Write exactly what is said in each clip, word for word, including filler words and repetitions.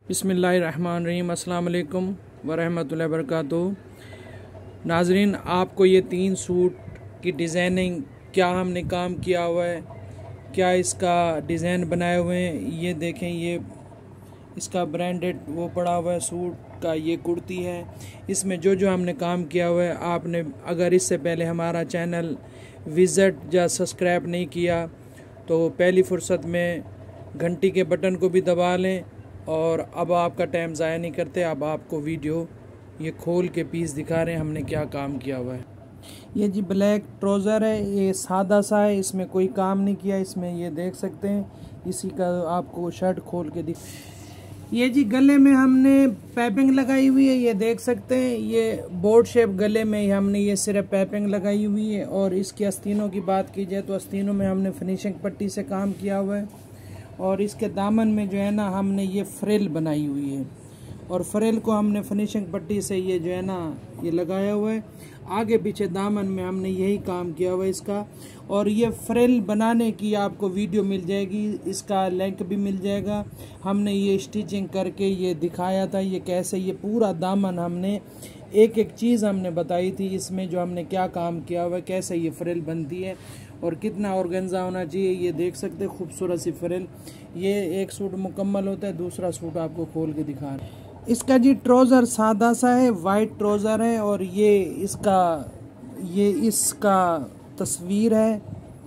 बिस्मिल्लाहिर्रहमानिर्रहीम। अस्सलाम वालेकुम वरहमतुल्लाहि वबरकातुहू। नाजरीन, आपको ये तीन सूट की डिज़ाइनिंग क्या हमने काम किया हुआ है, क्या इसका डिज़ाइन बनाए हुए हैं, ये देखें। ये इसका ब्रांडेड वो पड़ा हुआ है सूट का, ये कुर्ती है। इसमें जो जो हमने काम किया हुआ है, आपने अगर इससे पहले हमारा चैनल विज़िट या सब्सक्राइब नहीं किया तो पहली फुर्सत में घंटी के बटन को भी दबा लें। और अब आपका टाइम ज़ाया नहीं करते, अब आपको वीडियो ये खोल के पीस दिखा रहे हैं हमने क्या काम किया हुआ है। ये जी ब्लैक ट्राउज़र है, ये सादा सा है, इसमें कोई काम नहीं किया। इसमें ये देख सकते हैं, इसी का आपको शर्ट खोल के दिख। ये जी गले में हमने पाइपिंग लगाई हुई है, ये देख सकते हैं। ये बोर्ड शेप गले में हमने ये सिर्फ पाइपिंग लगाई हुई है। और इसकी आस्तीनों की बात की जाए तो आस्तीनों में हमने फिनिशिंग पट्टी से काम किया हुआ है। और इसके दामन में जो है ना हमने ये फ्रिल बनाई हुई है, और फ्रिल को हमने फिनिशिंग पट्टी से ये जो है ना ये लगाया हुआ है। आगे पीछे दामन में हमने यही काम किया हुआ है इसका। और ये फ्रिल बनाने की आपको वीडियो मिल जाएगी, इसका लिंक भी मिल जाएगा। हमने ये स्टिचिंग करके ये दिखाया था, ये कैसे ये पूरा दामन हमने एक एक चीज़ हमने बताई थी इसमें, जो हमने क्या काम किया हुआ है, कैसे ये फ्रिल बनती है और कितना ऑर्गेन्जा होना चाहिए। ये देख सकते हैं खूबसूरत सी फ्रिल। ये एक सूट मुकम्मल होता है, दूसरा सूट आपको खोल के दिखा रहे हैं। इसका जी ट्राउज़र सादा सा है, वाइट ट्राउज़र है। और ये इसका ये इसका तस्वीर है,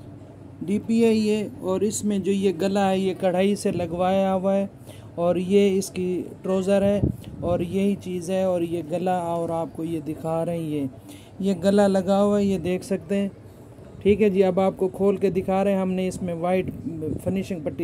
डीपी है ये। और इसमें जो ये गला है ये कढ़ाई से लगवाया हुआ है। और ये इसकी ट्राउज़र है और यही चीज़ है। और ये गला, और आपको ये दिखा रहे हैं, ये ये गला लगा हुआ है, ये देख सकते हैं। ठीक है जी, अब आपको खोल के दिखा रहे हैं हमने इसमें वाइट फिनिशिंग पट्टी।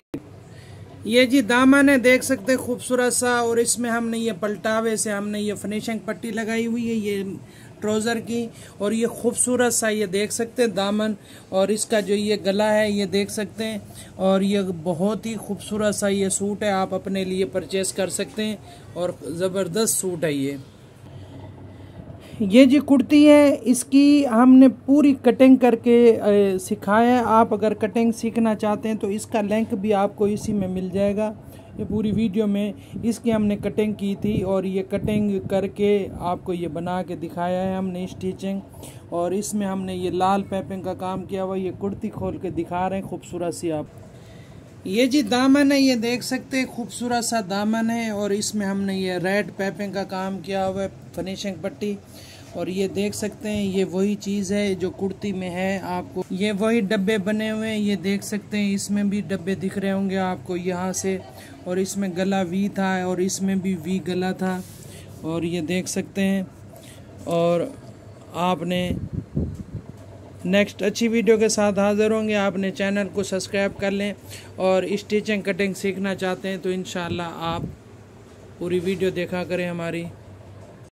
ये जी दामन है, देख सकते हैं खूबसूरत सा। और इसमें हमने ये पलटावे से हमने ये फिनिशिंग पट्टी लगाई हुई है ये ट्राउज़र की। और ये खूबसूरत सा ये देख सकते हैं दामन। और इसका जो ये गला है ये देख सकते हैं। और ये बहुत ही खूबसूरत सा ये सूट है, आप अपने लिए परचेस कर सकते हैं। और ज़बरदस्त सूट है ये। ये जी कुर्ती है, इसकी हमने पूरी कटिंग करके सिखाया है। आप अगर कटिंग सीखना चाहते हैं तो इसका लिंक भी आपको इसी में मिल जाएगा। ये पूरी वीडियो में इसकी हमने कटिंग की थी, और ये कटिंग करके आपको ये बना के दिखाया है हमने स्टिचिंग। और इसमें हमने ये लाल पाइपिंग का काम किया हुआ। ये कुर्ती खोल के दिखा रहे हैं खूबसूरत सी आप। ये जी दामन है, ये देख सकते हैं खूबसूरत सा दामन है। और इसमें हमने ये रेड पाइपिंग का काम किया हुआ है, फिनिशिंग पट्टी। और ये देख सकते हैं, ये वही चीज़ है जो कुर्ती में है। आपको ये वही डब्बे बने हुए हैं, ये देख सकते हैं। इसमें भी डब्बे दिख रहे होंगे आपको यहाँ से। और इसमें गला वी था, और इसमें भी वी गला था। और ये देख सकते हैं। और आपने नेक्स्ट अच्छी वीडियो के साथ हाज़िर होंगे। आपने चैनल को सब्सक्राइब कर लें। और स्टिचिंग कटिंग सीखना चाहते हैं तो इंशाल्लाह आप पूरी वीडियो देखा करें हमारी।